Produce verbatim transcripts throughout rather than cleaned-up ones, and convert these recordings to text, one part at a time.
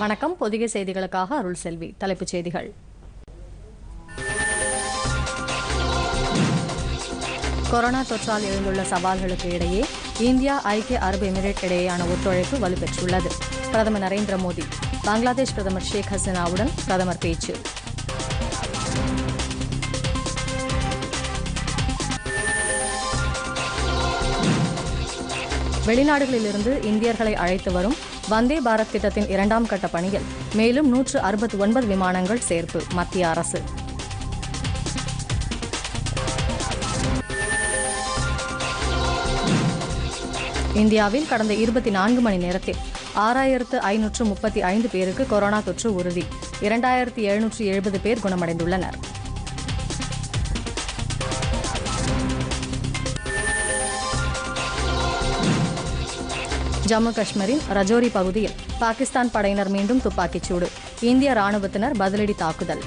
வணக்கம். பொதிகை செய்திகளுக்காக அருள் செல்வி. தலைப்புச் செய்திகள். கொரோனா தொற்றால் எழுந்துள்ள சவால்களுக்கு இடையே இந்தியா ஐக்கிய அரபு எமிரேட் இடையேயான ஒத்துழைப்பு வலுப்பெற்றுள்ளது. பிரதமர் நரேந்திர மோடி பங்களாதேஷ் பிரதமர் ஷேக் ஹசீனாவுடன் பிரதமர் பேச்சு. வெளிநாடுகளிலிருந்து இந்தியர்களை அழைத்து வரும் வந்தே பாரத் திட்டத்தின் இரண்டாம் கட்ட பணியில் மேலும் நூற்று அறுபத்தி ஒன்பது விமானங்கள் சேர்ப்பு. மத்திய அரசு. இந்தியாவில் கடந்த இருபத்தி நான்கு மணி நேரத்தில் ஆறாயிரத்து ஐநூற்று முப்பத்தி ஐந்து பேருக்கு கொரோனா தொற்று உறுதி. இரண்டாயிரத்தி எழுநூற்று எழுபது பேர் குணமடைந்துள்ளனர். ஜம்மு காஷ்மீரின் ரஜோரி பகுதியில் பாகிஸ்தான் படையினர் மீண்டும் துப்பாக்கிச்சூடு. இந்திய ராணுவத்தினர் பதிலடி தாக்குதல்.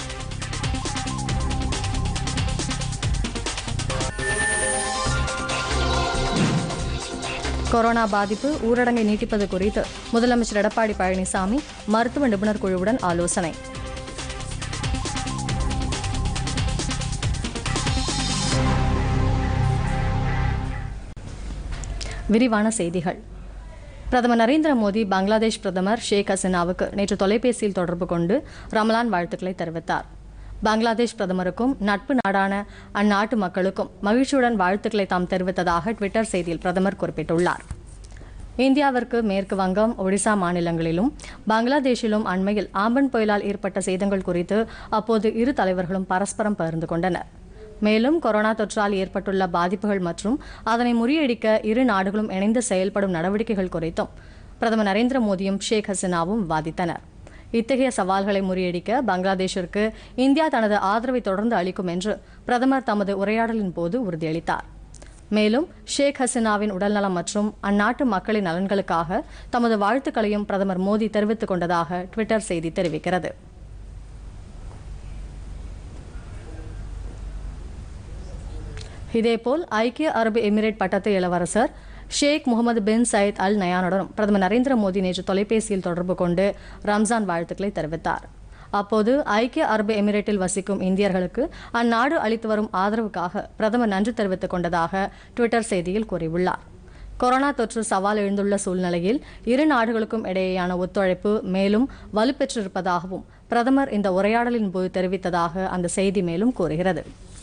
கொரோனா பாதிப்பு ஊரடங்கை நீட்டிப்பது குறித்து முதலமைச்சர் எடப்பாடி பழனிசாமி மருத்துவ நிபுணர் குழுவுடன் ஆலோசனை. விரிவான செய்திகள். பிரதமர் நரேந்திர மோடி பங்களாதேஷ் பிரதமர் ஷேக் ஹசீனாவுக்கு நேற்று தொலைபேசியில் தொடர்பு கொண்டு ரமலான் வாழ்த்துக்களை தெரிவித்தார். பங்களாதேஷ் பிரதமருக்கும் நட்பு நாடான அந்நாட்டு மக்களுக்கும் மகிழ்ச்சியுடன் வாழ்த்துக்களை தாம் தெரிவித்ததாக ட்விட்டர் செய்தியில் பிரதமர் குறிப்பிட்டுள்ளார். இந்தியாவிற்கு மேற்கு வங்கம், ஒடிசா மாநிலங்களிலும் பங்களாதேஷிலும் அண்மையில் ஆம்பன் புயலால் ஏற்பட்ட சேதங்கள் குறித்து அப்போது இரு தலைவர்களும் பரஸ்பரம் பகிர்ந்து கொண்டனர். மேலும் கொரோனா தொற்றால் ஏற்பட்டுள்ள பாதிப்புகள் மற்றும் அதனை முறியடிக்க இரு நாடுகளும் இணைந்து செயல்படும் நடவடிக்கைகள் குறித்தும் பிரதமர் நரேந்திர மோடியும் ஷேக் ஹசீனாவும் விவாதித்தனர். இத்தகைய சவால்களை முறியடிக்க பங்களாதேஷிற்கு இந்தியா தனது ஆதரவை தொடர்ந்து அளிக்கும் என்று பிரதமர் தமது உரையாடலின் போது உறுதியளித்தார். மேலும் ஷேக் ஹசீனாவின் உடல்நலம் மற்றும் அந்நாட்டு மக்களின் நலன்களுக்காக தமது வாழ்த்துக்களையும் பிரதமர் மோடி தெரிவித்துக் கொண்டதாக ட்விட்டர் செய்தி தெரிவிக்கிறது. இதேபோல் ஐக்கிய அரபு எமிரேட் பட்டத்து இளவரசர் ஷேக் முகமது பின் சயீத் அல் நயானுடனும் பிரதமர் நரேந்திர மோடி நேற்று தொலைபேசியில் தொடர்பு கொண்டு ரம்ஜான் வாழ்த்துக்களை தெரிவித்தார். அப்போது ஐக்கிய அரபு எமிரேட்டில் வசிக்கும் இந்தியர்களுக்கு அந்நாடு அளித்து வரும் ஆதரவுக்காக பிரதமர் நன்றி தெரிவித்துக் கொண்டதாக ட்விட்டர் செய்தியில் கூறியுள்ளார். கொரோனா தொற்று சவால் எழுந்துள்ள சூழ்நிலையில் இரு நாடுகளுக்கும் இடையேயான ஒத்துழைப்பு மேலும் வலுப்பெற்றிருப்பதாகவும் பிரதமர் இந்த உரையாடலின் போது தெரிவித்ததாக அந்த செய்தி மேலும் கூறுகிறது.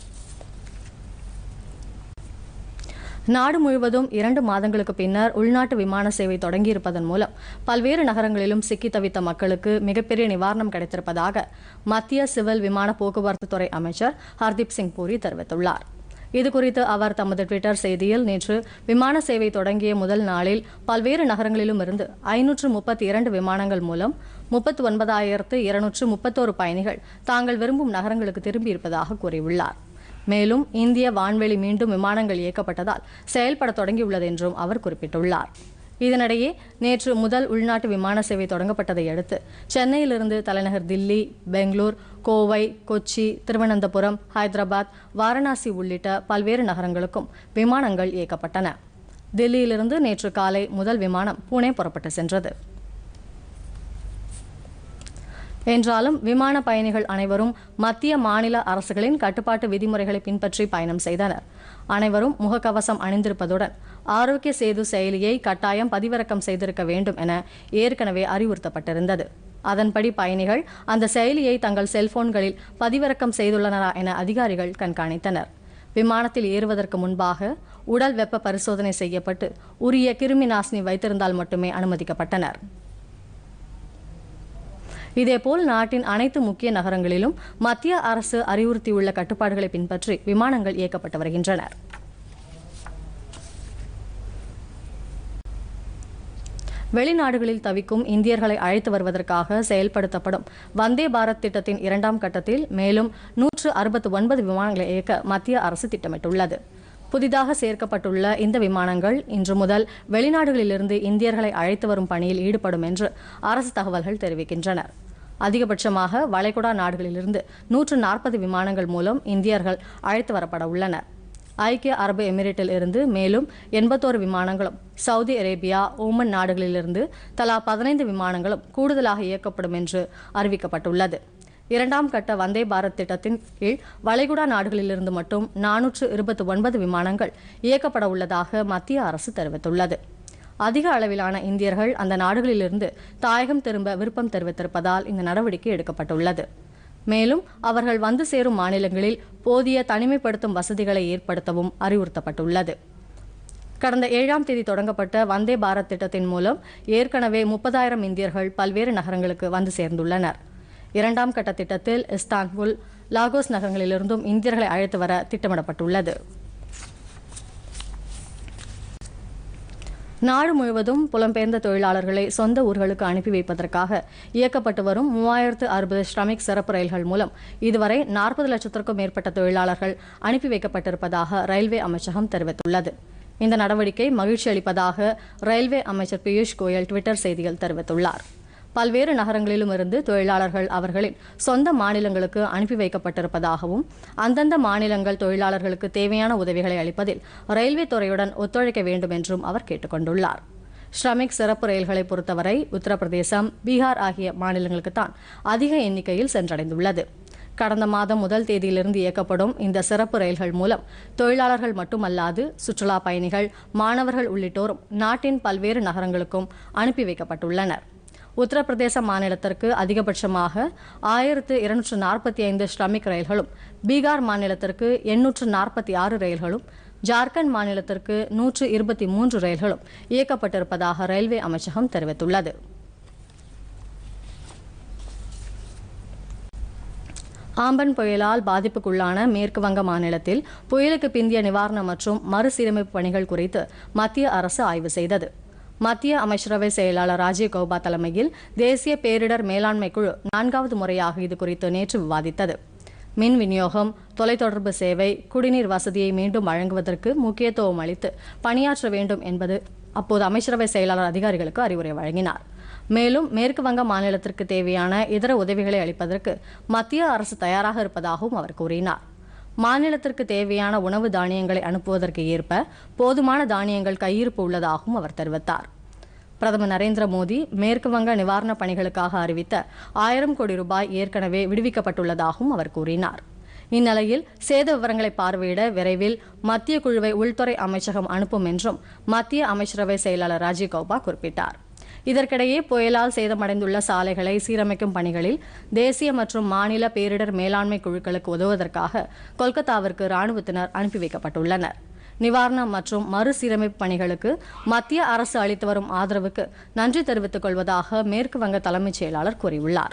நாடு முழுவதும் இரண்டு மாதங்களுக்கு பின்னர் உள்நாட்டு விமான சேவை தொடங்கியிருப்பதன் மூலம் பல்வேறு நகரங்களிலும் சிக்கி தவித்த மக்களுக்கு மிகப்பெரிய நிவாரணம் கிடைத்திருப்பதாக மத்திய சிவில் விமான போக்குவரத்து துறை அமைச்சர் ஹர்தீப் சிங் பூரி தெரிவித்துள்ளார். இதுகுறித்து அவர் தமது ட்விட்டர் செய்தியில் நேற்று விமான சேவை தொடங்கிய முதல் நாளில் பல்வேறு நகரங்களிலும் இருந்து ஐநூற்று முப்பத்தி இரண்டு விமானங்கள் மூலம் முப்பத்தி ஒன்பதாயிரத்து இருநூற்று முப்பத்தோரு பயணிகள் தாங்கள் விரும்பும் நகரங்களுக்கு திரும்பியிருப்பதாக கூறியுள்ளார். மேலும் இந்திய வான்வெளி மீண்டும் விமானங்கள் இயக்கப்பட்டதால் செயல்பட தொடங்கியுள்ளது என்றும் அவர் குறிப்பிட்டுள்ளார். இதனிடையே நேற்று முதல் உள்நாட்டு விமான சேவை தொடங்கப்பட்டதை அடுத்து சென்னையிலிருந்து தலைநகர் தில்லி, பெங்களூர், கோவை, கொச்சி, திருவனந்தபுரம், ஹைதராபாத், வாரணாசி உள்ளிட்ட பல்வேறு நகரங்களுக்கும் விமானங்கள் இயக்கப்பட்டன. தில்லியிலிருந்து நேற்று காலை முதல் விமானம் புனே புறப்பட்டு சென்றது. என்றாலும் விமான பயணிகள் அனைவரும் மத்திய மாநில அரசுகளின் கட்டுப்பாட்டு விதிமுறைகளை பின்பற்றி பயணம் செய்தனர். அனைவரும் முகக்கவசம் அணிந்திருப்பதுடன் ஆரோக்கிய சேது செயலியை கட்டாயம் பதிவிறக்கம் செய்திருக்க வேண்டும் என ஏற்கனவே அறிவுறுத்தப்பட்டிருந்தது. அதன்படி பயணிகள் அந்த செயலியை தங்கள் செல்போன்களில் பதிவிறக்கம் செய்துள்ளனரா என அதிகாரிகள் கண்காணித்தனர். விமானத்தில் ஏறுவதற்கு முன்பாக உடல் வெப்ப பரிசோதனை செய்யப்பட்டு உரிய கிருமி நாசினி வைத்திருந்தால் மட்டுமே அனுமதிக்கப்பட்டனர். இதேபோல் நாட்டின் அனைத்து முக்கிய நகரங்களிலும் மத்திய அரசு அறிவுறுத்தியுள்ள கட்டுப்பாடுகளை பின்பற்றி விமானங்கள் இயக்கப்பட்டு வருகின்றன. வெளிநாடுகளில் தவிக்கும் இந்தியர்களை அழைத்து வருவதற்காக செயல்படுத்தப்படும் வந்தே பாரத் திட்டத்தின் இரண்டாம் கட்டத்தில் மேலும் நூற்று அறுபத்தி ஒன்பது விமானங்களை இயக்க மத்திய அரசு திட்டமிட்டுள்ளது. புதிதாக சேர்க்கப்பட்டுள்ள இந்த விமானங்கள் இன்று முதல் வெளிநாடுகளிலிருந்து இந்தியர்களை அழைத்து வரும் பணியில் ஈடுபடும் என்று அரசு தகவல்கள் தெரிவிக்கின்றன. அதிகபட்சமாக வளைகுடா நாடுகளிலிருந்து நூற்று நாற்பது விமானங்கள் மூலம் இந்தியர்கள் அழைத்து வரப்பட உள்ளனர். ஐக்கிய அரபு எமிரேட்டில் இருந்து மேலும் எண்பத்தோரு விமானங்களும், சவுதி அரேபியா, ஓமன் நாடுகளிலிருந்து தலா பதினைந்து விமானங்களும் கூடுதலாக இயக்கப்படும் என்று அறிவிக்கப்பட்டுள்ளது. இரண்டாம் கட்ட வந்தே பாரத் திட்டத்தின் கீழ் வளைகுடா நாடுகளிலிருந்து மட்டும் நானூற்று இருபத்தி ஒன்பது விமானங்கள் இயக்கப்பட உள்ளதாக மத்திய அரசு தெரிவித்துள்ளது. அதிக அளவிலான இந்தியர்கள் அந்த நாடுகளிலிருந்து தாயகம் திரும்ப விருப்பம் தெரிவித்திருப்பதால் இந்த நடவடிக்கை எடுக்கப்பட்டுள்ளது. மேலும் அவர்கள் வந்து சேரும் மாநிலங்களில் போதிய தனிமைப்படுத்தும் வசதிகளை ஏற்படுத்தவும் அறிவுறுத்தப்பட்டுள்ளது. கடந்த ஏழாம் தேதி தொடங்கப்பட்ட வந்தே பாரத் திட்டத்தின் மூலம் ஏற்கனவே முப்பதாயிரம் இந்தியர்கள் பல்வேறு நகரங்களுக்கு வந்து சேர்ந்துள்ளனர். இரண்டாம் கட்ட திட்டத்தில் இஸ்தான்புல், லாகோஸ் நகரங்களிலிருந்தும் இந்தியர்களை அழைத்து வர திட்டமிடப்பட்டுள்ளது. நாடு முழுவதும் புலம்பெயர்ந்த தொழிலாளர்களை சொந்த ஊர்களுக்கு அனுப்பி வைப்பதற்காக இயக்கப்பட்டு வரும் மூவாயிரத்து அறுபது ஸ்ரமிக் சிறப்பு ரயில்கள் மூலம் இதுவரை நாற்பது லட்சத்திற்கும் மேற்பட்ட தொழிலாளர்கள் அனுப்பி வைக்கப்பட்டிருப்பதாக ரயில்வே அமைச்சகம் தெரிவித்துள்ளது. இந்த நடவடிக்கை மகிழ்ச்சி அளிப்பதாக ரயில்வே அமைச்சர் பியூஷ் கோயல் டுவிட்டர் செய்தியில் தெரிவித்துள்ளார். பல்வேறு நகரங்களிலும் இருந்து தொழிலாளர்கள் அவர்களின் சொந்த மாநிலங்களுக்கு அனுப்பி வைக்கப்பட்டிருப்பதாகவும் அந்தந்த மாநிலங்கள் தொழிலாளர்களுக்கு தேவையான உதவிகளை அளிப்பதில் ரயில்வே துறையுடன் ஒத்துழைக்க வேண்டும் என்றும் அவர் கேட்டுக் கொண்டுள்ளார். ஸ்ரமிக் சிறப்பு ரயில்களை பொறுத்தவரை உத்தரப்பிரதேசம், பீகார் ஆகிய மாநிலங்களுக்குத்தான் அதிக எண்ணிக்கையில் சென்றடைந்துள்ளது. கடந்த மாதம் முதல் தேதியிலிருந்து இயக்கப்படும் இந்த சிறப்பு ரயில்கள் மூலம் தொழிலாளர்கள் மட்டுமல்லாது சுற்றுலா பயணிகள், மாணவர்கள் உள்ளிட்டோரும் நாட்டின் பல்வேறு நகரங்களுக்கும் அனுப்பி வைக்கப்பட்டுள்ளனர். உத்தரப்பிரதேச மாநிலத்திற்கு அதிகபட்சமாக ஆயிரத்து இருநூற்று நாற்பத்தி ஐந்து ஸ்ரமிக் ரயில்களும், பீகார் மாநிலத்திற்கு எண்ணூற்று நாற்பத்தி ஆறு ரயில்களும், ஜார்க்கண்ட் மாநிலத்திற்கு நூற்று இருபத்தி மூன்று ரயில்களும் இயக்கப்பட்டிருப்பதாக ரயில்வே அமைச்சகம் தெரிவித்துள்ளது. ஆம்பன் புயலால் பாதிப்புக்குள்ளான மேற்கு வங்க மாநிலத்தில் புயலுக்கு பிந்திய நிவாரணம் மற்றும் மறுசீரமைப்பு பணிகள் குறித்து மத்திய அரசு ஆய்வு செய்தது. மத்திய அமைச்சரவை செயலாளர் ராஜீவ் கௌபா தலைமையில் தேசிய பேரிடர் மேலாண்மை குழு நான்காவது முறையாக இது குறித்து நேற்று விவாதித்தது. மின் விநியோகம், தொலைத்தொடர்பு சேவை, குடிநீர் வசதியை மீண்டும் வழங்குவதற்கு முக்கியத்துவம் அளித்து பணியாற்ற வேண்டும் என்பது அப்போது அமைச்சரவை செயலாளர் அதிகாரிகளுக்கு அறிவுரை வழங்கினார். மேலும் மேற்கு வங்க மாநிலத்திற்கு தேவையான இதர உதவிகளை அளிப்பதற்கு மத்திய அரசு தயாராக இருப்பதாகவும் அவர் கூறினார். மாநிலத்திற்கு தேவையான உணவு தானியங்களை அனுப்புவதற்கு ஏற்ப போதுமான தானியங்கள் கையிருப்பு உள்ளதாகவும் அவர் தெரிவித்தார். பிரதமர் நரேந்திர மோடி மேற்கு வங்க நிவாரணப் பணிகளுக்காக அறிவித்த ஆயிரம் கோடி ரூபாய் ஏற்கனவே விடுவிக்கப்பட்டுள்ளதாகவும் அவர் கூறினார். இந்நிலையில் சேத விவரங்களை பார்வையிட விரைவில் மத்திய குழுவை உள்துறை அமைச்சகம் அனுப்பும் என்றும் மத்திய அமைச்சரவை செயலாளர் ராஜீவ் கௌபா குறிப்பிட்டார். இதற்கிடையே புயலால் சேதமடைந்துள்ள சாலைகளை சீரமைக்கும் பணிகளில் தேசிய மற்றும் மாநில பேரிடர் மேலாண்மை குழுக்களுக்கு உதவுவதற்காக கொல்கத்தாவிற்கு ராணுவத்தினர் அனுப்பி வைக்கப்பட்டுள்ளனர். நிவாரணம் மற்றும் மறுசீரமைப்பு பணிகளுக்கு மத்திய அரசு அளித்து வரும் ஆதரவுக்கு நன்றி தெரிவித்துக் கொள்வதாக மேற்கு வங்க தலைமைச் செயலாளர் கூறியுள்ளார்.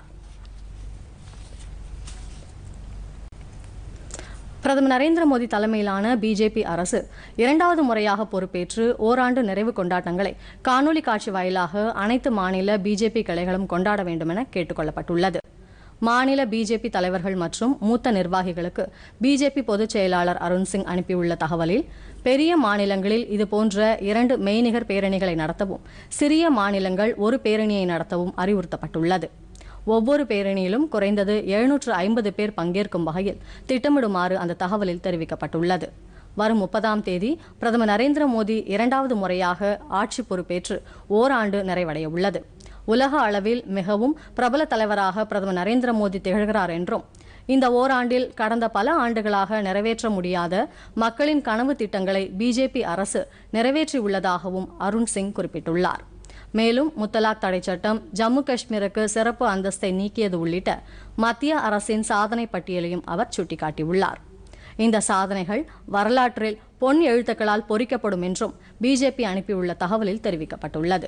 பிரதமர் நரேந்திர மோடி தலைமையிலான பிஜேபி அரசு இரண்டாவது முறையாக பொறுப்பேற்று ஓராண்டு நிறைவு கொண்டாட்டங்களை காணொலி காட்சி வாயிலாக அனைத்து மாநில பிஜேபி கிளைகளும் கொண்டாட வேண்டும் என கேட்டுக் கொள்ளப்பட்டுள்ளது. மாநில பிஜேபி தலைவர்கள் மற்றும் மூத்த நிர்வாகிகளுக்கு பிஜேபி பொதுச் செயலாளர் அருண் சிங் அனுப்பியுள்ள தகவலில் பெரிய மாநிலங்களில் இதுபோன்ற இரண்டு மெய்நிகர் பேரணிகளை நடத்தவும், சிறிய மாநிலங்கள் ஒரு பேரணியை நடத்தவும் அறிவுறுத்தப்பட்டுள்ளது. ஒவ்வொரு பேரணியிலும் குறைந்தது எழுநூற்று ஐம்பது பேர் பங்கேற்கும் வகையில் திட்டமிடுமாறு அந்த தகவலில் தெரிவிக்கப்பட்டுள்ளது. வரும் முப்பதாம் தேதி பிரதமர் நரேந்திர மோடி இரண்டாவது முறையாக ஆட்சி பொறுப்பேற்று ஓராண்டு நிறைவடைய உள்ளது. உலக அளவில் மிகவும் பிரபல தலைவராக பிரதமர் நரேந்திர மோடி திகழ்கிறார் என்றும், இந்த ஓராண்டில் கடந்த பல ஆண்டுகளாக நிறைவேற்ற முடியாத மக்களின் கனவு திட்டங்களை பிஜேபி அரசு நிறைவேற்றியுள்ளதாகவும் அருண் சிங் குறிப்பிட்டுள்ளார். மேலும் முத்தலாக் தடை சட்டம், ஜம்மு காஷ்மீருக்கு சிறப்பு அந்தஸ்தை நீக்கியது உள்ளிட்ட மத்திய அரசின் சாதனை பட்டியலையும் அவர் சுட்டிக்காட்டியுள்ளார். இந்த சாதனைகள் வரலாற்றில் பொன் எழுத்துக்களால் பொறிக்கப்படும் என்றும் பிஜேபி அனுப்பியுள்ள தகவலில் தெரிவிக்கப்பட்டுள்ளது.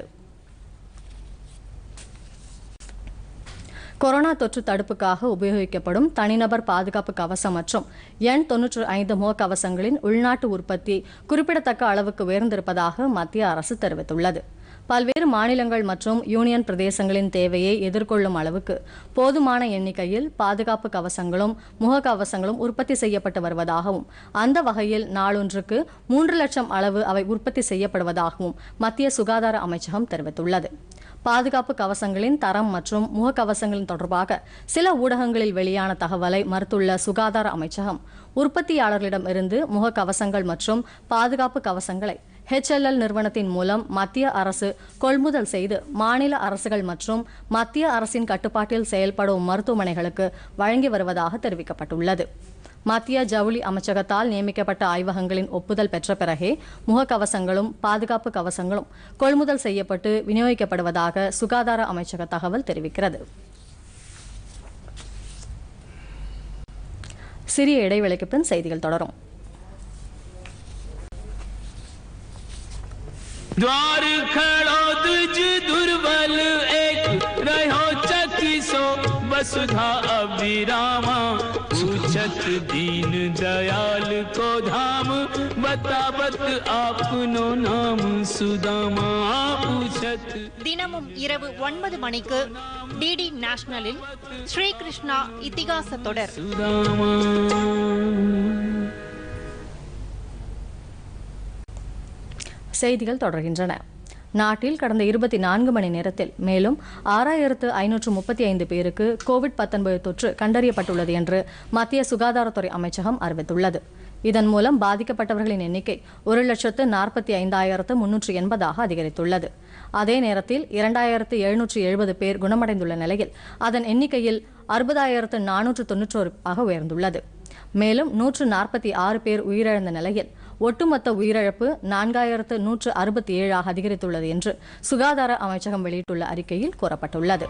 கொரோனா தொற்று தடுப்புக்காக உபயோகிக்கப்படும் தனிநபர் பாதுகாப்பு கவசம் மற்றும் எண் தொன்னூற்று ஐந்து முகக்கவசங்களின் உள்நாட்டு உற்பத்தி குறிப்பிடத்தக்க அளவுக்கு உயர்ந்திருப்பதாக மத்திய அரசு தெரிவித்துள்ளது. பல்வேறு மாநிலங்கள் மற்றும் யூனியன் பிரதேசங்களின் தேவையை எதிர்கொள்ளும் அளவுக்கு போதுமான எண்ணிக்கையில் பாதுகாப்பு கவசங்களும் முகக்கவசங்களும் உற்பத்தி செய்யப்பட்டு வருவதாகவும், அந்த வகையில் நாளொன்றுக்கு மூன்று லட்சம் அளவு அவை உற்பத்தி செய்யப்படுவதாகவும் மத்திய சுகாதார அமைச்சகம் தெரிவித்துள்ளது. பாதுகாப்பு கவசங்களின் தரம் மற்றும் முகக்கவசங்களின் தொடர்பாக சில ஊடகங்களில் வெளியான தகவலை மறுத்துள்ள சுகாதார அமைச்சகம், உற்பத்தியாளர்களிடம் இருந்து முகக்கவசங்கள் மற்றும் பாதுகாப்பு கவசங்களை ஹெச் எல் எல் நிறுவனத்தின் மூலம் மத்திய அரசு கொள்முதல் செய்து மாநில அரசுகள் மற்றும் மத்திய அரசின் கட்டுப்பாட்டில் செயல்படும் மருத்துவமனைகளுக்கு வழங்கி வருவதாக தெரிவிக்கப்பட்டுள்ளது. மத்திய ஜவுளி அமைச்சகத்தால் நியமிக்கப்பட்ட ஆய்வகங்களின் ஒப்புதல் பெற்ற பிறகே முகக்கவசங்களும் பாதுகாப்பு கவசங்களும் கொள்முதல் செய்யப்பட்டு விநியோகிக்கப்படுவதாக சுகாதார அமைச்சக தகவல் தெரிவிக்கிறது. சிறிய இடைவெளிக்கு பின் செய்திகள் தொடரும். द्वार खड़ो दुज दुर्बल एक रहो चकिसो वसुधा अभिरामा पूछत दीन दयाल को धाम बतावत आपनो नाम सुदामा पूछत. தினமும் இரவு ஒன்பது மணிக்கு டிடி நேஷனலில் ஸ்ரீ கிருஷ்ணா இதிகாச தொடர். செய்திகள் தொடர்கின்றன. நாட்டில் கடந்த இருபத்தி நான்கு மணி நேரத்தில் மேலும் ஆறாயிரத்து ஐநூற்று முப்பத்தி ஐந்து பேருக்கு கோவிட் பத்தொன்பது தொற்று கண்டறியப்பட்டுள்ளது என்று மத்திய சுகாதாரத்துறை அமைச்சகம் அறிவித்துள்ளது. இதன் மூலம் பாதிக்கப்பட்டவர்களின் எண்ணிக்கை ஒரு லட்சத்து நாற்பத்தி ஐந்தாயிரத்து முன்னூற்று எண்பதாக அதிகரித்துள்ளது. அதே நேரத்தில் இரண்டாயிரத்து எழுநூற்று எழுபது பேர் குணமடைந்துள்ள நிலையில் அதன் எண்ணிக்கையில் அறுபதாயிரத்து நானூற்று தொன்னூற்றோரு ஆக உயர்ந்துள்ளது. மேலும் நூற்று நாற்பத்தி ஆறு பேர் உயிரிழந்த நிலையில் ஒட்டுமொத்த உயிரிழப்பு நான்காயிரத்து நூற்று அறுபத்தி ஏழாக அதிகரித்துள்ளது என்று சுகாதார அமைச்சகம் வெளியிட்டுள்ள அறிக்கையில் கூறப்பட்டுள்ளது.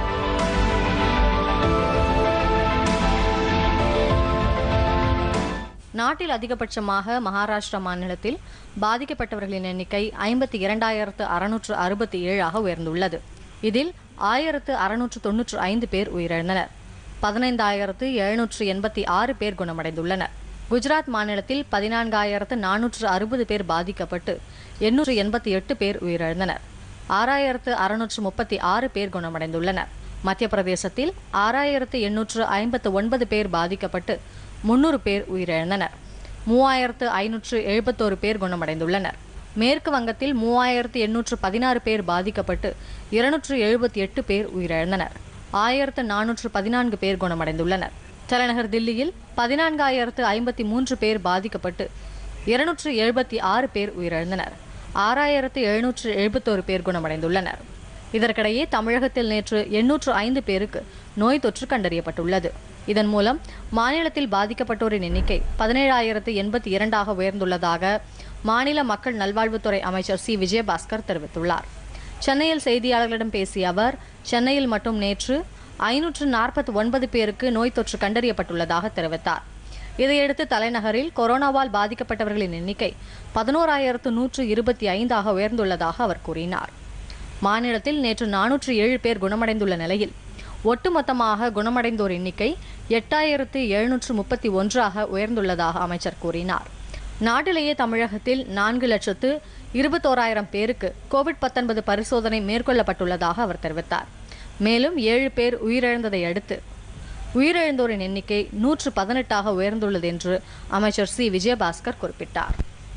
நாட்டில் அதிகபட்சமாக மகாராஷ்டிரா மாநிலத்தில் பாதிக்கப்பட்டவர்களின் எண்ணிக்கை ஐம்பத்தி இரண்டாயிரத்து அறுநூற்று அறுபத்தி ஏழாக உயர்ந்துள்ளது. இதில் ஆயிரத்து அறுநூற்று தொன்னூற்று ஐந்து பேர் உயிரிழந்தனர். பதினைந்தாயிரத்து எழுநூற்று எண்பத்தி ஆறு பேர் குணமடைந்துள்ளனர். குஜராத் மாநிலத்தில் பதினான்காயிரத்து நானூற்று அறுபது பேர் பாதிக்கப்பட்டு எண்ணூற்று எண்பத்தி எட்டு பேர் உயிரிழந்தனர். ஆறாயிரத்து அறுநூற்று முப்பத்தி ஆறு பேர் குணமடைந்துள்ளனர். மத்திய பிரதேசத்தில் ஆறாயிரத்து எண்ணூற்று ஐம்பத்து ஒன்பது பேர் பாதிக்கப்பட்டு முன்னூறு பேர் உயிரிழந்தனர். மூவாயிரத்து ஐநூற்று எழுபத்தோரு பேர் குணமடைந்துள்ளனர். மேற்கு வங்கத்தில் மூவாயிரத்து எண்ணூற்று பதினாறு பேர் பாதிக்கப்பட்டு இருநூற்று எழுபத்தி எட்டு பேர் உயிரிழந்தனர். ஆயிரத்து நானூற்று பதினான்கு பேர் குணமடைந்துள்ளனர். தலைநகர் தில்லியில் பதினான்காயிரத்து ஐம்பத்தி மூன்று பேர் பாதிக்கப்பட்டு இருநூற்று எழுபத்தி ஆறு பேர் உயிரிழந்தனர். ஆறாயிரத்து எழுநூற்று எழுபத்தோரு பேர் குணமடைந்துள்ளனர். இதற்கிடையே தமிழகத்தில் நேற்று எண்ணூற்று ஐந்து பேருக்கு நோய் தொற்று கண்டறியப்பட்டுள்ளது. இதன் மூலம் மாநிலத்தில் பாதிக்கப்பட்டோரின் எண்ணிக்கை பதினேழாயிரத்து எண்பத்தி இரண்டாக உயர்ந்துள்ளதாக மாநில மக்கள் நல்வாழ்வுத்துறை அமைச்சர் சி விஜயபாஸ்கர் தெரிவித்துள்ளார். சென்னையில் செய்தியாளர்களிடம் பேசிய அவர், சென்னையில் மட்டும் நேற்று ஐநூற்று நாற்பத்தி ஒன்பது பேருக்கு நோய் தொற்று கண்டறியப்பட்டுள்ளதாக தெரிவித்தார். இதையடுத்து தலைநகரில் கொரோனாவால் பாதிக்கப்பட்டவர்களின் எண்ணிக்கை பதினோராயிரத்து நூற்று இருபத்தி ஐந்தாக உயர்ந்துள்ளதாக அவர் கூறினார். மாநிலத்தில் நேற்று நானூற்று ஏழு பேர் குணமடைந்துள்ள நிலையில் ஒட்டுமொத்தமாக குணமடைந்தோர் எண்ணிக்கை எட்டாயிரத்து எழுநூற்று முப்பத்தி ஒன்றாக உயர்ந்துள்ளதாக அமைச்சர் கூறினார். நாட்டிலேயே தமிழகத்தில் நான்கு லட்சத்து இருபத்தோராயிரம் பேருக்கு கோவிட் பத்தொன்பது பரிசோதனை மேற்கொள்ளப்பட்டுள்ளதாக அவர் தெரிவித்தார். மேலும் ஏழு பேர் உயிரிழந்ததை அடுத்து உயிரிழந்தோரின் எண்ணிக்கை நூற்று பதினெட்டாக உயர்ந்துள்ளது என்று அமைச்சர் சி விஜயபாஸ்கர் குறிப்பிட்டார்.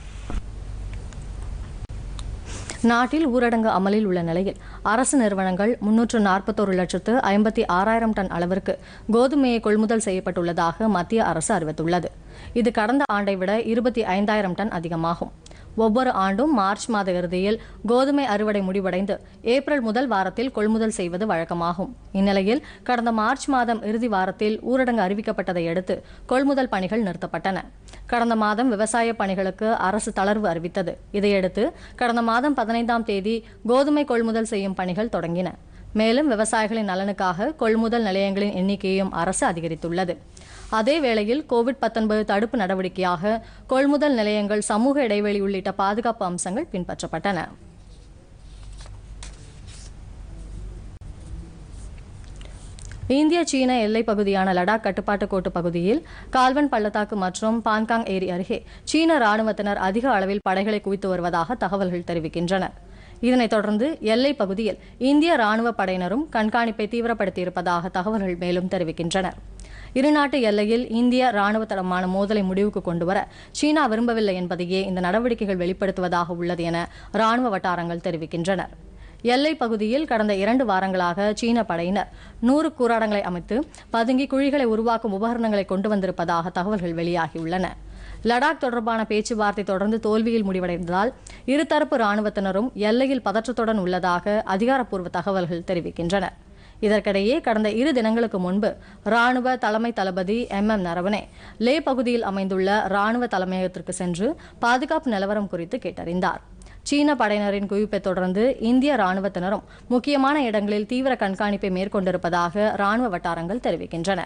நாட்டில் ஊரடங்கு அமலில் உள்ள நிலையில் அரசு நிறுவனங்கள் முன்னூற்று நாற்பத்தோரு லட்சத்து ஐம்பத்தி ஆறாயிரம் டன் அளவிற்கு கோதுமையை கொள்முதல் செய்யப்பட்டுள்ளதாக மத்திய அரசு அறிவித்துள்ளது. இது கடந்த ஆண்டை விட இருபத்தி ஐந்தாயிரம் டன் அதிகமாகும். ஒவ்வொரு ஆண்டும் மார்ச் மாத இறுதியில் கோதுமை அறுவடை முடிவடைந்து ஏப்ரல் முதல் வாரத்தில் கொள்முதல் செய்வது வழக்கமாகும். இந்நிலையில் கடந்த மார்ச் மாதம் இறுதி வாரத்தில் ஊரடங்கு அறிவிக்கப்பட்டதை அடுத்து கொள்முதல் பணிகள் நிறுத்தப்பட்டன. கடந்த மாதம் விவசாய பணிகளுக்கு அரசு தளர்வு அறிவித்தது. இதையடுத்து கடந்த மாதம் பதினைந்தாம் தேதி கோதுமை கொள்முதல் செய்யும் பணிகள் தொடங்கின. மேலும் விவசாயிகளின் நலனுக்காக கொள்முதல் நிலையங்களின் எண்ணிக்கையையும் அரசு அதிகரித்துள்ளது. அதே வேளையில் கோவிட் பத்தொன்பது தடுப்பு நடவடிக்கையாக கொள்முதல் நிலையங்கள், சமூக இடைவெளி உள்ளிட்ட பாதுகாப்பு அம்சங்கள் பின்பற்றப்பட்டன. இந்திய சீன எல்லைப் பகுதியான லடாக் கட்டுப்பாட்டு கோட்டு பகுதியில் கால்வன் பள்ளத்தாக்கு மற்றும் பான்காங் ஏரி அருகே சீன ராணுவத்தினர் அதிக அளவில் படைகளை குவித்து வருவதாக தகவல்கள் தெரிவிக்கின்றன. இதனைத் தொடர்ந்து எல்லைப் பகுதியில் இந்திய ராணுவ படையினரும் கண்காணிப்பை தீவிரப்படுத்தியிருப்பதாக தகவல்கள் மேலும் தெரிவிக்கின்றன. இருநாட்டு எல்லையில் இந்திய ராணுவ தளமான மோதலை முடிவுக்கு கொண்டுவர சீனா விரும்பவில்லை என்பதையே இந்த நடவடிக்கைகள் வெளிப்படுத்துவதாக உள்ளது என ராணுவ வட்டாரங்கள் தெரிவிக்கின்றன. எல்லைப் பகுதியில் கடந்த இரண்டு வாரங்களாக சீன படையினர் நூறு கூடாரங்களை அமைத்து பதுங்கி குழிகளை உருவாக்கும் உபகரணங்களை கொண்டு வந்திருப்பதாக தகவல்கள் வெளியாகியுள்ளன. லடாக் தொடர்பான பேச்சுவார்த்தை தொடர்ந்து தோல்வியில் முடிவடைந்ததால் இருதரப்பு ராணுவத்தினரும் எல்லையில் பதற்றத்துடன் உள்ளதாக அதிகாரப்பூர்வ தகவல்கள் தெரிவிக்கின்றன. இதற்கிடையே கடந்த இரு தினங்களுக்கு முன்பு ராணுவ தலைமை தளபதி எம் எம் நரவனே லே பகுதியில் அமைந்துள்ள ராணுவ தலைமையகத்திற்கு சென்று பாதுகாப்பு நிலவரம் குறித்து கேட்டறிந்தார். சீன படையினரின் குவிப்பை தொடர்ந்து இந்திய ராணுவத்தினரும் முக்கியமான இடங்களில் தீவிர கண்காணிப்பை மேற்கொண்டிருப்பதாக ராணுவ வட்டாரங்கள் தெரிவிக்கின்றன.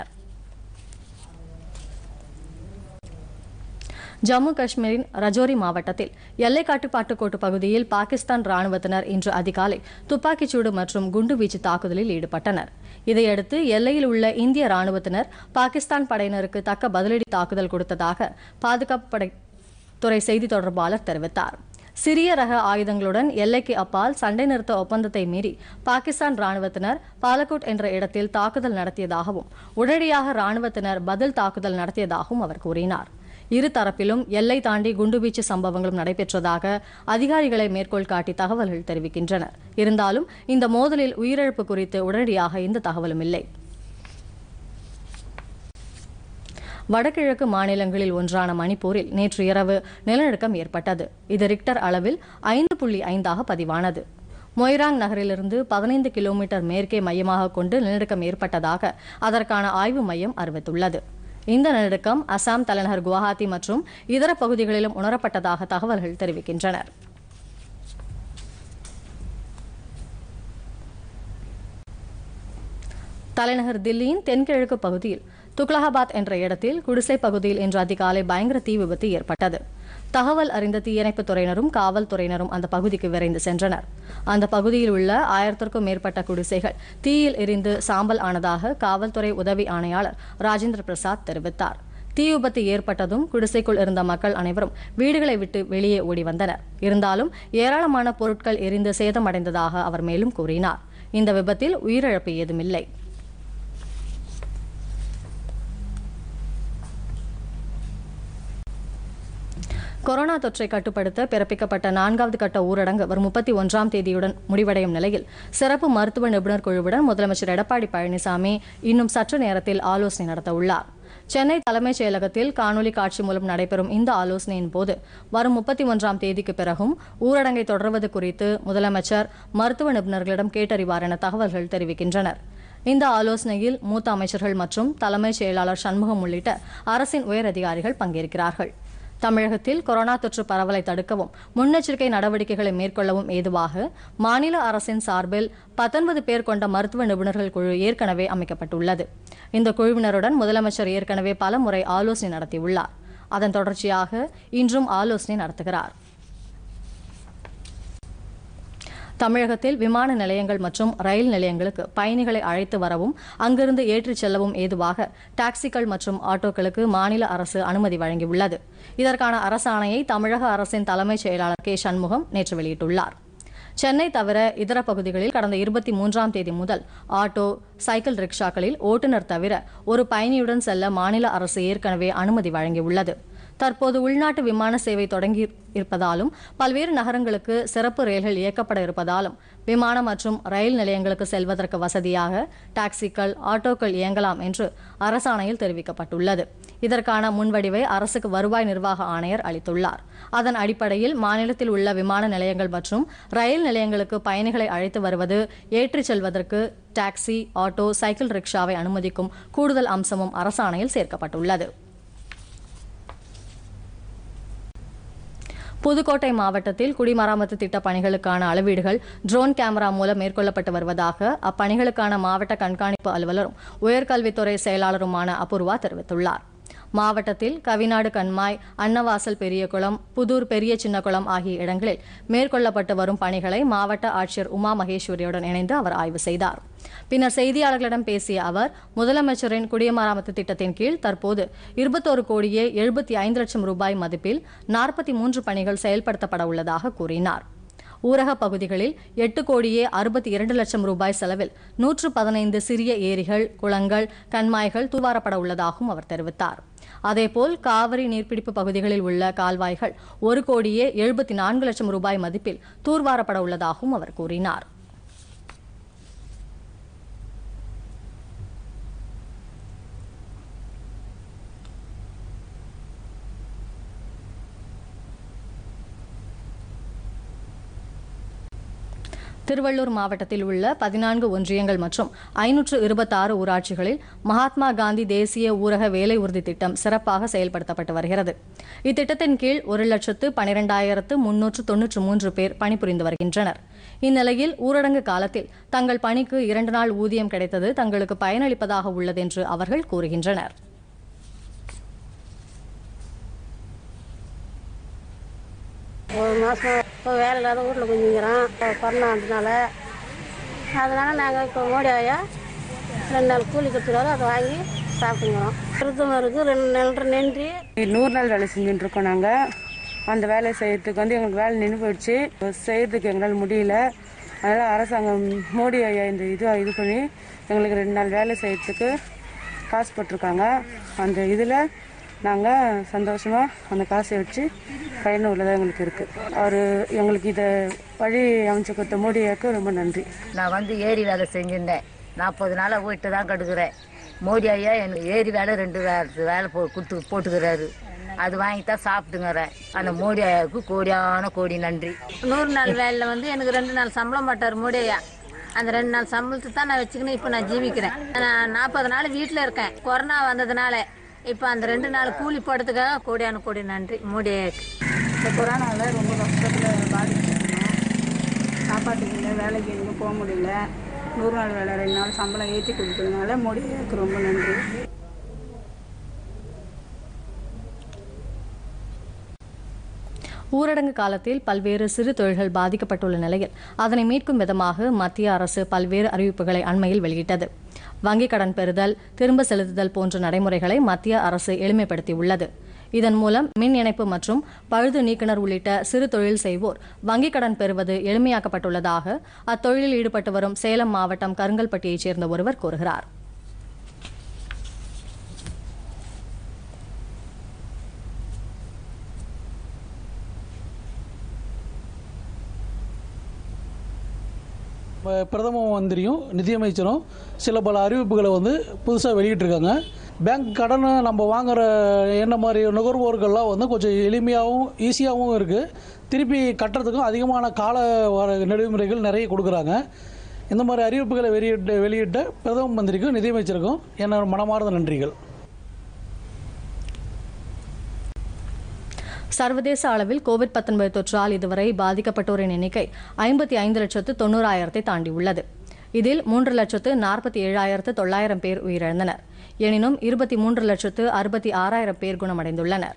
ஜம்மு காஷ்மீரின் ரஜோரி மாவட்டத்தில் எல்லை கட்டுப்பாட்டு கோட்டு பகுதியில் பாகிஸ்தான் ராணுவத்தினர் இன்று அதிகாலை துப்பாக்கிச்சூடு மற்றும் குண்டுவீச்சு தாக்குதலில் ஈடுபட்டனர். இதையடுத்து எல்லையில் உள்ள இந்திய ராணுவத்தினர் பாகிஸ்தான் படையினருக்கு தக்க பதிலடி தாக்குதல் கொடுத்ததாக பாதுகாப்பு படைத்துறை செய்தி தொடர்பாளர் தெரிவித்தார். சிறிய ரக ஆயுதங்களுடன் எல்லைக்கு அப்பால் சண்டை நிறுத்த ஒப்பந்தத்தை மீறி பாகிஸ்தான் ராணுவத்தினர் பாலகோட் என்ற இடத்தில் தாக்குதல் நடத்தியதாகவும் உடனடியாக ராணுவத்தினர் பதில் தாக்குதல் நடத்தியதாகவும் அவர் கூறினார். இரு தரப்பிலும் எல்லை தாண்டி குண்டுவீச்சு சம்பவங்களும் நடைபெற்றதாக அதிகாரிகளை மேற்கோள் காட்டி தகவல்கள் தெரிவிக்கின்றன. இருந்தாலும் இந்த மோதலில் உயிரிழப்பு குறித்து உடனடியாக எந்த தகவலும் இல்லை. வடகிழக்கு மாநிலங்களில் ஒன்றான மணிப்பூரில் நேற்று இரவு நிலநடுக்கம் ஏற்பட்டது. இது ரிக்டர் அளவில் ஐந்து புள்ளி ஐந்தாக பதிவானது. மொய்ராங் நகரிலிருந்து பதினைந்து கிலோமீட்டர் மேற்கே மையமாக கொண்டு நிலநடுக்கம் ஏற்பட்டதாக அதற்கான ஆய்வு மையம் அறிவித்துள்ளது. இந்த நிலநடுக்கம் அசாம் தலைநகர் குவஹாத்தி மற்றும் இதர பகுதிகளிலும் உணரப்பட்டதாக தகவல்கள் தெரிவிக்கின்றன. தலைநகர் தில்லியின் தென்கிழக்கு பகுதியில் துக்லகாபாத் என்ற இடத்தில் குடிசை பகுதியில் இன்று அதிகாலை பயங்கர தீ விபத்து ஏற்பட்டது. தகவல் அறிந்த தீயணைப்புத் துறையினரும் காவல்துறையினரும் அந்த பகுதிக்கு விரைந்து சென்றனர். அந்த பகுதியில் உள்ள ஆயிரத்திற்கும் மேற்பட்ட குடிசைகள் தீயில் எரிந்து சாம்பல் ஆனதாக காவல்துறை உதவி ஆணையாளர் ராஜேந்திர பிரசாத் தெரிவித்தார். தீ விபத்து ஏற்பட்டதும் குடிசைக்குள் இருந்த மக்கள் அனைவரும் வீடுகளை விட்டு வெளியே ஓடி வந்தனர். இருந்தாலும் ஏராளமான பொருட்கள் எரிந்து சேதமடைந்ததாக அவர் மேலும் கூறினார். இந்த விபத்தில் உயிரிழப்பு ஏதுமில்லை. கொரோனா தொற்றை கட்டுப்படுத்த பிறப்பிக்கப்பட்ட நான்காவது கட்ட ஊரடங்கு வரும் முப்பத்தி ஒன்றாம் தேதியுடன் முடிவடையும் நிலையில் சிறப்பு மருத்துவ நிபுணர் குழுவுடன் முதலமைச்சர் எடப்பாடி பழனிசாமி இன்னும் சற்று நேரத்தில் ஆலோசனை நடத்த உள்ளார். சென்னை தலைமைச் செயலகத்தில் காணொலி காட்சி மூலம் நடைபெறும் இந்த ஆலோசனையின் போது வரும் முப்பத்தி ஒன்றாம் தேதிக்கு பிறகும் ஊரடங்கை தொடர்வது குறித்து முதலமைச்சர் மருத்துவ நிபுணர்களிடம் கேட்டறிவார் என தகவல்கள் தெரிவிக்கின்றனர். இந்த ஆலோசனையில் மூத்த அமைச்சர்கள் மற்றும் தலைமைச் செயலாளர் சண்முகம் உள்ளிட்ட அரசின் உயரதிகாரிகள் பங்கேற்கிறார்கள். தமிழகத்தில் கொரோனா தொற்று பரவலை தடுக்கவும் முன்னெச்சரிக்கை நடவடிக்கைகளை மேற்கொள்ளவும் ஏதுவாக மாநில அரசின் சார்பில் பத்தொன்பது பேர் கொண்ட மருத்துவ நிபுணர்கள் குழு ஏற்கனவே அமைக்கப்பட்டுள்ளது. இந்த குழுவினருடன் முதலமைச்சர் ஏற்கனவே பல முறை ஆலோசனை நடத்தியுள்ளார். அதன் தொடர்ச்சியாக இன்றும் ஆலோசனை நடத்துகிறார். தமிழகத்தில் விமான நிலையங்கள் மற்றும் ரயில் நிலையங்களுக்கு பயணிகளை அழைத்து வரவும் அங்கிருந்து ஏற்றிச் செல்லவும் ஏதுவாக டாக்ஸிகள் மற்றும் ஆட்டோக்களுக்கு மாநில அரசு அனுமதி வழங்கியுள்ளது. இதற்கான அரசாணையை தமிழக அரசின் தலைமைச் செயலாளர் கே சண்முகம் நேற்று வெளியிட்டுள்ளார். சென்னை தவிர இதர பகுதிகளில் கடந்த இருபத்தி மூன்றாம் தேதி முதல் ஆட்டோ, சைக்கிள் ரிக்ஷாக்களில் ஓட்டுநர் தவிர ஒரு பயணியுடன் செல்ல மாநில அரசு ஏற்கனவே அனுமதி வழங்கியுள்ளது. தற்போது உள்நாட்டு விமான சேவை தொடங்கி இருப்பதாலும் பல்வேறு நகரங்களுக்கு சிறப்பு ரயில்கள் இயக்கப்பட இருப்பதாலும் விமானம் மற்றும் ரயில் நிலையங்களுக்கு செல்வதற்கு வசதியாக டாக்ஸிகள், ஆட்டோக்கள் இயங்கலாம் என்று அரசாணையில் தெரிவிக்கப்பட்டுள்ளது. இதற்கான முன்வடிவை அரசுக்கு வருவாய் நிர்வாக ஆணையர் அளித்துள்ளார். அதன் அடிப்படையில் மாநிலத்தில் உள்ள விமான நிலையங்கள் மற்றும் ரயில் நிலையங்களுக்கு பயணிகளை அழைத்து வருவது, ஏற்றிச் செல்வதற்கு டாக்ஸி, ஆட்டோ, சைக்கிள் ரிக்ஷாவை அனுமதிக்கும் கூடுதல் அம்சமும் அரசாணையில் சேர்க்கப்பட்டுள்ளது. புதுக்கோட்டை மாவட்டத்தில் குடிமராமத்து திட்ட பணிகளுக்கான அளவீடுகள் ட்ரோன் கேமரா மூலம் மேற்கொள்ளப்பட்டு வருவதாக அப்பணிகளுக்கான மாவட்ட கண்காணிப்பு அலுவலரும் உயர்கல்வித்துறை செயலாளருமான அபூர்வா தெரிவித்துள்ளார். மாவட்டத்தில் கவிநாடு கண்மாய், அன்னவாசல் பெரியகுளம், புதூர் பெரிய சின்னகுளம் ஆகிய இடங்களில் மேற்கொள்ளப்பட்டு வரும் பணிகளை மாவட்ட ஆட்சியர் உமா மகேஸ்வரியுடன் இணைந்து அவர் ஆய்வு செய்தார். பின்னர் செய்தியாளர்களிடம் பேசிய அவர், முதலமைச்சரின் குடிமராமத்து திட்டத்தின் கீழ் தற்போது இருபத்தோரு கோடியே எழுபத்தி ஐந்து லட்சம் ரூபாய் மதிப்பில் நாற்பத்தி மூன்று பணிகள் செயல்படுத்தப்பட உள்ளதாக கூறினார். ஊரக பகுதிகளில் எட்டு கோடியே அறுபத்தி இரண்டு லட்சம் ரூபாய் செலவில் நூற்று பதினைந்து சிறிய ஏரிகள், குளங்கள், கண்மாய்கள் தூர்வாரப்பட உள்ளதாகவும் அவர் தெரிவித்தார். அதேபோல் காவிரி நீர்பிடிப்பு பகுதிகளில் உள்ள கால்வாய்கள் ஒரு கோடியே எழுபத்தி நான்கு லட்சம் ரூபாய் மதிப்பில் தூர்வாரப்பட உள்ளதாகவும் அவர் கூறினார். திருவள்ளூர் மாவட்டத்தில் உள்ள பதினான்கு ஒன்றியங்கள் மற்றும் ஐநூற்று இருபத்தாறு ஊராட்சிகளில் மகாத்மா காந்தி தேசிய ஊரக வேலை உறுதி திட்டம் சிறப்பாக செயல்படுத்தப்பட்டு வருகிறது. இத்திட்டத்தின் கீழ் ஒரு லட்சத்து பனிரெண்டாயிரத்து முன்னூற்று தொன்னூற்று மூன்று பேர் பணிபுரிந்து வருகின்றனர். இந்நிலையில் ஊரடங்கு காலத்தில் தங்கள் பணிக்கு இரண்டு நாள் ஊதியம் கிடைத்தது தங்களுக்கு பயனளிப்பதாக உள்ளது என்று அவர்கள் கூறுகின்றனர். ஒரு மாதம் இப்போ வேலை இல்லாத வீட்டில் குஞ்சுங்கிறோம் கொரோனா வந்ததுனால. அதனால் நாங்கள் இப்போ மோடி ஆயா ரெண்டு நாள் கூலி கொடுத்துருவாரு, அதை வாங்கி சாப்பிட்டுங்கிறோம். பிரதமருக்கு ரெண்டு நாள் நன்றி. நூறு நாள் வேலை செஞ்சுட்டு இருக்கோம். நாங்கள் அந்த வேலை செய்யறதுக்கு வந்து எங்களுக்கு வேலை நின்று போயிடுச்சு, செய்யறதுக்கு எங்களால் முடியல. அதனால் அரசாங்கம் மோடி ஐயா இந்த இது இது பண்ணி எங்களுக்கு ரெண்டு நாள் வேலை செய்யறதுக்கு காசு போட்டிருக்காங்க. அந்த இதில் நாங்கள் சந்தோஷமாக அந்த காசை வச்சு பயனுள்ளதாக எங்களுக்கு இருக்குது. அவர் எங்களுக்கு இதை வழி அமைச்சு கொடுத்த மோடியாவுக்கு ரொம்ப நன்றி. நான் வந்து ஏரி வேலை செஞ்சுருந்தேன். நாற்பது நாளாக போயிட்டு தான் கெடுக்கிறேன். மோடி ஐயா எனக்கு ஏரி வேலை ரெண்டு வேலை வேலை போ கொடுத்து போட்டுக்கிறாரு. அது வாங்கி தான் சாப்பிட்டுங்கிறேன். அந்த மோடி ஐயாவுக்கு கோடியான கோடி நன்றி. நூறு நாள் வேலையில் வந்து எனக்கு ரெண்டு நாள் சம்பளம் போட்டார் மோடி ஐயா. அந்த ரெண்டு நாள் சம்பளத்தை தான் நான் வச்சுக்கின்னு இப்போ நான் ஜீவிக்கிறேன். நான் நாற்பது நாள் வீட்டில் இருக்கேன். கொரோனா வந்ததுனால இப்போ அந்த ரெண்டு நாள் கூலி போடுறதுக்காக கோடியான கோடி நன்றி மோடி ஐயாவுக்கு. இந்த கொரோனாவில் ரொம்ப கஷ்டத்தில் பாதிச்சிருக்கோம். சாப்பாட்டுக்கு இல்லை, வேலைக்கு எங்கேயும் போக முடியல. நூறு நாள் வேலை ரெண்டு நாள் சம்பளம் ஏற்றி கொடுத்ததுனால மோடி ஐயாவுக்கு ரொம்ப நன்றி. ஊரடங்கு காலத்தில் பல்வேறு சிறு தொழில்கள் பாதிக்கப்பட்டுள்ள நிலையில் அதனை மீட்கும் விதமாக மத்திய அரசு பல்வேறு அறிவிப்புகளை அண்மையில் வெளியிட்டது. வங்கிக் கடன் பெறுதல், திரும்ப செலுத்துதல் போன்ற நடைமுறைகளை மத்திய அரசு எளிமைப்படுத்தியுள்ளது. இதன் மூலம் மின் இணைப்பு மற்றும் பழுது நீக்குனர் உள்ளிட்ட சிறு தொழில் செய்வோர் வங்கிக் கடன் பெறுவது எளிமையாக்கப்பட்டுள்ளதாக அத்தொழிலில் ஈடுபட்டு வரும் சேலம் மாவட்டம் கருங்கல்பட்டியைச் சேர்ந்த ஒருவர் கூறுகிறார். பிரதம மந்திரியும் நிதியமைச்சரும் சில பல அறிவிப்புகளை வந்து புதுசாக வெளியிட்டிருக்காங்க. பேங்க் கடனை நம்ம வாங்குகிற என்ன மாதிரி நுகர்வோர்கள்லாம் வந்து கொஞ்சம் எளிமையாகவும் ஈஸியாகவும் இருக்குது. திருப்பி கட்டுறதுக்கும் அதிகமான கால வர நெறிமுறைகள் நிறைய கொடுக்குறாங்க. இந்த மாதிரி அறிவிப்புகளை வெளியிட்ட வெளியிட்ட பிரதம மந்திரிக்கும் நிதியமைச்சருக்கும் என்னோட மனமார்ந்த நன்றிகள். சர்வதேச அளவில் கோவிட் பத்தொன்பது தொற்றால் இதுவரை பாதிக்கப்பட்டோரின் எண்ணிக்கை ஐம்பத்தி ஐந்து லட்சத்து தொண்ணூறாயிரத்தை தாண்டியுள்ளது. இதில் மூன்று லட்சத்து நாற்பத்தி ஏழாயிரத்து தொள்ளாயிரம் பேர் உயிரிழந்தனர். எனினும் இருபத்தி மூன்று லட்சத்து அறுபத்தி ஆறாயிரம் பேர் குணமடைந்துள்ளனர்.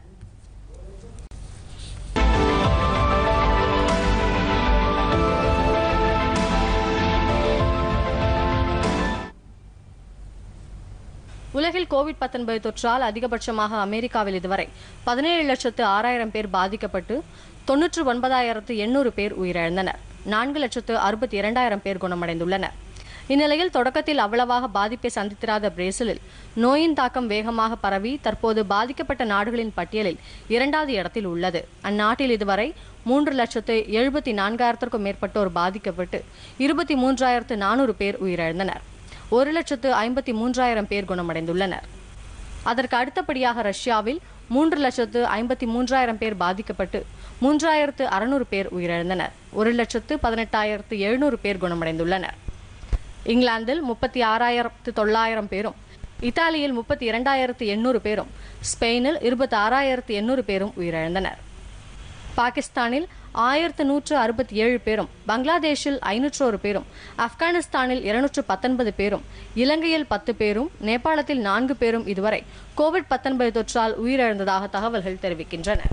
உலகில் கோவிட் பத்தொன்பது தொற்றால் அதிகபட்சமாக அமெரிக்காவில் இதுவரை பதினேழு லட்சத்து ஆறாயிரம் பேர் பாதிக்கப்பட்டு தொன்னூற்று ஒன்பதாயிரத்து எண்ணூறு பேர் உயிரிழந்தனர். நான்கு லட்சத்து அறுபத்தி இரண்டாயிரம் பேர் குணமடைந்துள்ளனர். இந்நிலையில் தொடக்கத்தில் அவ்வளவாக பாதிப்பை சந்தித்திராத பிரேசிலில் நோயின் தாக்கம் வேகமாக பரவி தற்போது பாதிக்கப்பட்ட நாடுகளின் பட்டியலில் இரண்டாவது இடத்தில் உள்ளது. அந்நாட்டில் இதுவரை மூன்று லட்சத்து எழுபத்தி நான்காயிரத்திற்கும் மேற்பட்டோர் பாதிக்கப்பட்டு இருபத்தி மூன்றாயிரத்து நானூறு பேர் உயிரிழந்தனர். ஒரு லட்சத்து ஐம்பத்தி மூன்றாயிரம் பேர் குணமடைந்துள்ளனர். அதற்கு அடுத்தபடியாக ரஷ்யாவில் மூன்று லட்சத்து ஐம்பத்தி மூன்றாயிரம் பேர் பாதிக்கப்பட்டு மூன்றாயிரத்து அறுநூறு பேர் உயிரிழந்தனர். ஒரு லட்சத்து பதினெட்டாயிரத்து எழுநூறு பேர் குணமடைந்துள்ளனர். இங்கிலாந்தில் முப்பத்தி ஆறாயிரத்து தொள்ளாயிரம் பேரும், இத்தாலியில் முப்பத்தி இரண்டாயிரத்து எண்ணூறு பேரும், ஸ்பெயினில் இருபத்தி ஆறாயிரத்து எண்ணூறு பேரும் உயிரிழந்தனர். பாகிஸ்தானில் ஆயிரத்து நூற்று அறுபத்தி ஏழு பேரும், பங்களாதேஷில் ஐநூற்று ஒரு பேரும், ஆப்கானிஸ்தானில் இருநூற்று பத்தொன்பது பேரும், இலங்கையில் பத்து பேரும், நேபாளத்தில் நான்கு பேரும் இதுவரை கோவிட் பத்தொன்பது தொற்றால் உயிரிழந்ததாக தகவல்கள் தெரிவிக்கின்றன.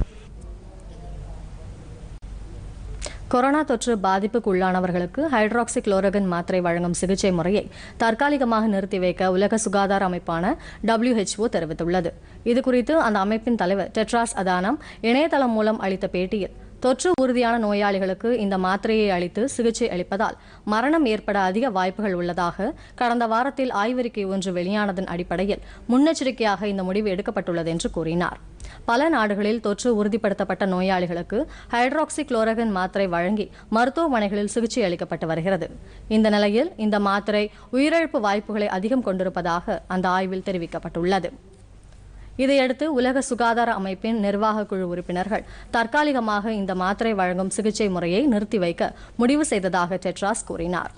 கொரோனா தொற்று பாதிப்புக்கு உள்ளானவர்களுக்கு ஹைட்ராக்சி குளோரோகின் மாத்திரை வழங்கும் சிகிச்சை முறையை தற்காலிகமாக நிறுத்தி வைக்க உலக சுகாதார அமைப்பான டபிள்யூ ஹெச் ஓ தெரிவித்துள்ளது. இதுகுறித்து அந்த அமைப்பின் தலைவர் டெட்ராஸ் அதானம் இணையதளம் மூலம் அளித்த பேட்டியில், தொற்று உறுதியான நோயாளிகளுக்கு இந்த மாத்திரையை அளித்து சிகிச்சை அளிப்பதால் மரணம் ஏற்பட அதிக வாய்ப்புகள் உள்ளதாக கடந்த வாரத்தில் ஆய்வறிக்கை ஒன்று வெளியானதன் அடிப்படையில் முன்னெச்சரிக்கையாக இந்த முடிவு எடுக்கப்பட்டுள்ளது என்று கூறினார். பல நாடுகளில் தொற்று உறுதிப்படுத்தப்பட்ட நோயாளிகளுக்கு ஹைட்ராக்சி குளோரோகின் மாத்திரை வழங்கி மருத்துவமனைகளில் சிகிச்சை அளிக்கப்பட்டு வருகிறது. இந்த நிலையில் இந்த மாத்திரை உயிரிழப்பு வாய்ப்புகளை அதிகம் கொண்டிருப்பதாக அந்த ஆய்வில் தெரிவிக்கப்பட்டுள்ளது. இதையடுத்து உலக சுகாதார அமைப்பின் நிர்வாக குழு உறுப்பினர்கள் தற்காலிகமாக இந்த மாத்திரை வழங்கும் சிகிச்சை முறையை நிறுத்தி வைக்க முடிவு செய்ததாக டெட்ராஸ் கூறினார்.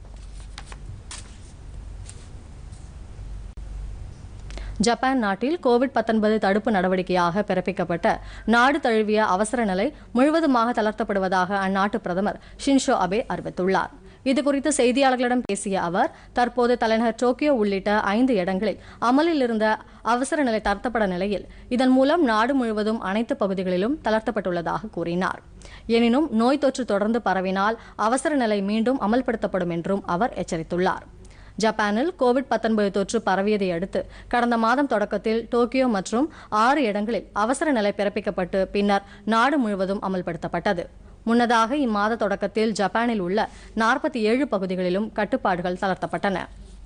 ஜப்பான் நாட்டில் கோவிட் பத்தொன்பது தடுப்பு நடவடிக்கையாக பிறப்பிக்கப்பட்ட நாடு தழுவிய அவசர நிலை முழுவதுமாக தளர்த்தப்படுவதாக அந்நாட்டு பிரதமர் ஷின்சோ அபே அறிவித்துள்ளார். இதுகுறித்து செய்தியாளர்களிடம் பேசிய அவர், தற்போது தலைநகர் டோக்கியோ உள்ளிட்ட ஐந்து இடங்களில் அமலில் இருந்த அவசர நிலை தளர்த்தப்பட நிலையில் இதன் மூலம் நாடு முழுவதும் அனைத்து பகுதிகளிலும் தளர்த்தப்பட்டுள்ளதாக கூறினார். எனினும் நோய் தொற்று தொடர்ந்து பரவினால் அவசர நிலை மீண்டும் அமல்படுத்தப்படும் என்றும் அவர் எச்சரித்துள்ளார். ஜப்பானில் கோவிட் பத்தொன்பது தொற்று பரவியதை அடுத்து கடந்த மாதம் தொடக்கத்தில் டோக்கியோ மற்றும் ஆறு இடங்களில் அவசர நிலை பிறப்பிக்கப்பட்டு பின்னர் நாடு முழுவதும் அமல்படுத்தப்பட்டது. முன்னதாக இம்மாத தொடக்கத்தில் ஜப்பானில் உள்ள நாற்பத்தி ஏழு பகுதிகளிலும் கட்டுப்பாடுகள் தளர்த்தப்பட்டன.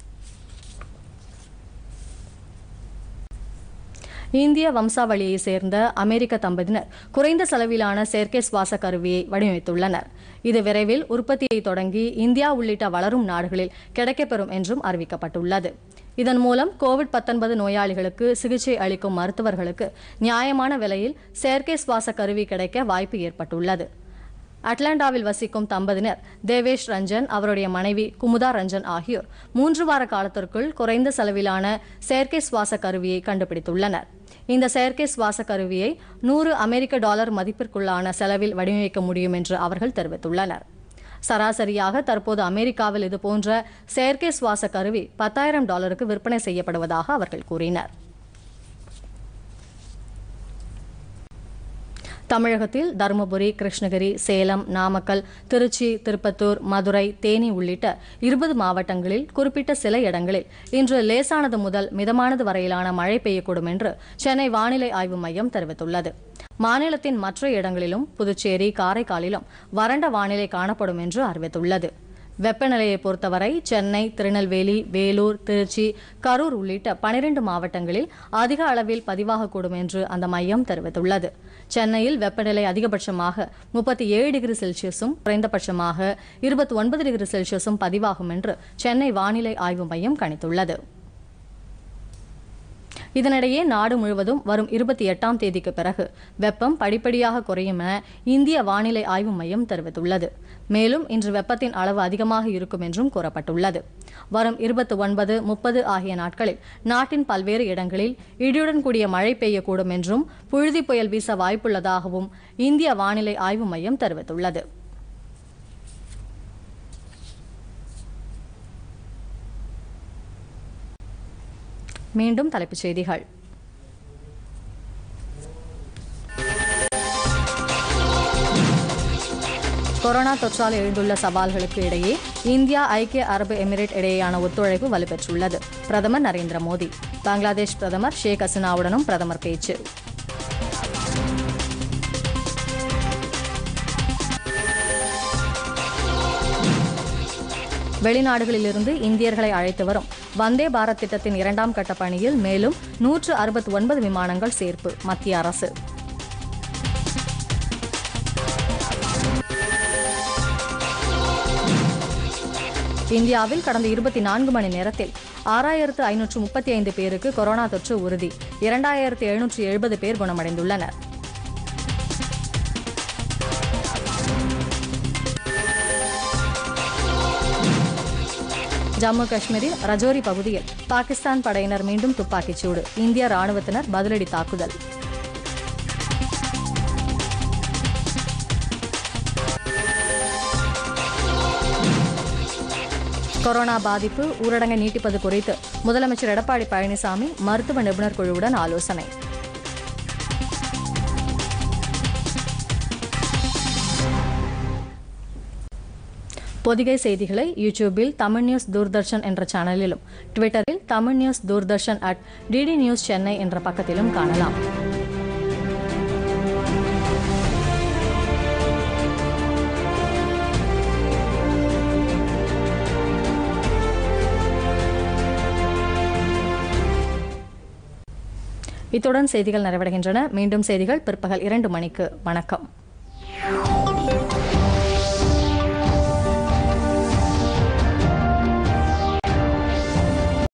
இந்திய வம்சாவளியை சேர்ந்த அமெரிக்க தம்பதியினர் குறைந்த செலவிலான செயற்கை சுவாச கருவியை வடிவமைத்துள்ளனர். இது விரைவில் உற்பத்தியை தொடங்கி இந்தியா உள்ளிட்ட வளரும் நாடுகளில் கிடைக்கப்பெறும் என்றும் அறிவிக்கப்பட்டுள்ளது. இதன் மூலம் கோவிட் பத்தொன்பது நோயாளிகளுக்கு சிகிச்சை அளிக்கும் மருத்துவர்களுக்கு நியாயமான விலையில் செயற்கை சுவாச கருவி கிடைக்க வாய்ப்பு ஏற்பட்டுள்ளது. அட்லாண்டாவில் வசிக்கும் தம்பதியினர் தேவேஷ் ரஞ்சன், அவருடைய மனைவி குமுதா ரஞ்சன் ஆகியோர் மூன்று வார காலத்திற்குள் குறைந்த செலவிலான செயற்கை சுவாச கருவியை கண்டுபிடித்துள்ளனர். இந்த செயற்கை சுவாச கருவியை நூறு அமெரிக்க டாலர் மதிப்பிற்குள்ளான செலவில் வடிவமைக்க முடியும் என்று அவர்கள் தெரிவித்துள்ளனர். சராசரியாக தற்போது அமெரிக்காவில் இதுபோன்ற செயற்கை சுவாச கருவி பத்தாயிரம் டாலருக்கு விற்பனை செய்யப்படுவதாக அவர்கள் கூறினர். தமிழகத்தில் தருமபுரி, கிருஷ்ணகிரி, சேலம், நாமக்கல், திருச்சி, திருப்பத்தூர், மதுரை, தேனி உள்ளிட்ட இருபது மாவட்டங்களில் குறிப்பிட்ட சில இடங்களில் இன்று லேசானது முதல் மிதமானது வரையிலான மழை பெய்யக்கூடும் என்று சென்னை வானிலை ஆய்வு மையம் தெரிவித்துள்ளது. மாநிலத்தின் மற்ற இடங்களிலும் புதுச்சேரி, காரைக்காலிலும் வறண்ட வானிலை காணப்படும் என்று அறிவித்துள்ளது. வெப்பநிலையை பொறுத்தவரை சென்னை, திருநெல்வேலி, வேலூர், திருச்சி, கரூர் உள்ளிட்ட பனிரெண்டு மாவட்டங்களில் அதிக அளவில் பதிவாகக்கூடும் என்று அந்த மையம் தெரிவித்துள்ளது. சென்னையில் வெப்பநிலை அதிகபட்சமாக முப்பத்தி ஏழு டிகிரி செல்சியஸும் குறைந்தபட்சமாக இருபத்தி ஒன்பது டிகிரி செல்சியஸும் பதிவாகும் என்று சென்னை வானிலை ஆய்வு மையம் கணித்துள்ளது. இதனிடையே நாடு முழுவதும் வரும் இருபத்தி எட்டாம் தேதிக்கு பிறகு வெப்பம் படிப்படியாக குறையும் என இந்திய வானிலை ஆய்வு மையம் தெரிவித்துள்ளது. மேலும் இன்று வெப்பத்தின் அளவு அதிகமாக இருக்கும் என்றும் கூறப்பட்டுள்ளது. வரும் இருபத்தி ஒன்பது, முப்பது ஆகிய நாட்களில் நாட்டின் பல்வேறு இடங்களில் இடியுடன் கூடிய மழை பெய்யக்கூடும் என்றும் புழுதி புயல் வீச வாய்ப்புள்ளதாகவும் இந்திய வானிலை ஆய்வு மையம் தெரிவித்துள்ளது. மீண்டும் தலைப்புச் செய்திகள். கொரோனா தொற்றால் எழுந்துள்ள சவால்களுக்கு இடையே இந்தியா, ஐக்கிய அரபு எமிரேட் இடையேயான ஒத்துழைப்பு வலுப்பெற்றுள்ளது. பிரதமர் நரேந்திர மோடி. பங்களாதேஷ் பிரதமர் ஷேக் ஹசீனாவுடனும் பிரதமர் பேச்சு. வெளிநாடுகளிலிருந்து இந்தியர்களை அழைத்து வரும் வந்தே பாரத் திட்டத்தின் இரண்டாம் கட்ட பணியில் மேலும் நூற்று அறுபத்தி ஒன்பது விமானங்கள் சேர்ப்பு மத்திய அரசு. இந்தியாவில் கடந்த இருபத்தி நான்கு மணி நேரத்தில் ஆறாயிரத்து ஐநூற்று முப்பத்தி ஐந்து பேருக்கு கொரோனா தொற்று உறுதி. இரண்டாயிரத்து எழுநூற்று எழுபது பேர் குணமடைந்துள்ளனர். ஜம்மு காஷ்மீரில் ரஜோரி பகுதியில் பாகிஸ்தான் படையினர் மீண்டும் துப்பாக்கிச்சூடு. இந்திய ராணுவத்தினர் பதிலடி தாக்குதல். கொரோனா பாதிப்பு, ஊரடங்கை நீட்டிப்பது குறித்து முதலமைச்சர் எடப்பாடி பழனிசாமி மருத்துவ நிபுணர் குழுவுடன் ஆலோசனை. பொதிகை செய்திகளை யூடியூபில் தமிழ் நியூஸ் தூர்தர்ஷன் என்ற சேனலிலும், ட்விட்டரில் Tamil news Doordarshan at DD news Chennai என்ற பக்கத்திலும் காணலாம். இத்துடன் செய்திகள் நிறைவடைகின்றன. மீண்டும் செய்திகள் பிற்பகல் இரண்டு மணிக்கு. வணக்கம்.